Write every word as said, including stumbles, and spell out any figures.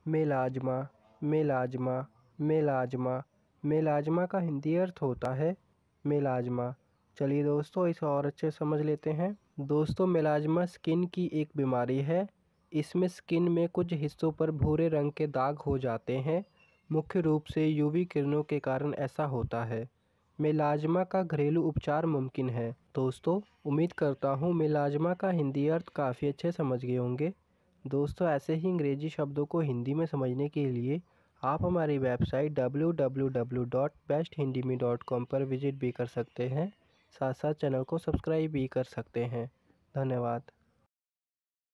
मेलाजमा, मेलाजमा, मेलाजमा। मेलाजमा का हिंदी अर्थ होता है मेलाजमा। चलिए दोस्तों इसे और अच्छे से समझ लेते हैं। दोस्तों मेलाजमा स्किन की एक बीमारी है। इसमें स्किन में कुछ हिस्सों पर भूरे रंग के दाग हो जाते हैं। मुख्य रूप से यूवी किरणों के कारण ऐसा होता है। मेलाजमा का घरेलू उपचार मुमकिन है। दोस्तों उम्मीद करता हूँ मेलाजमा का हिंदी अर्थ काफ़ी अच्छे समझ गए होंगे। दोस्तों ऐसे ही अंग्रेजी शब्दों को हिंदी में समझने के लिए आप हमारी website W W W dot best Hindi me dot com पर विजिट भी कर सकते हैं। साथ साथ चैनल को सब्सक्राइब भी कर सकते हैं। धन्यवाद।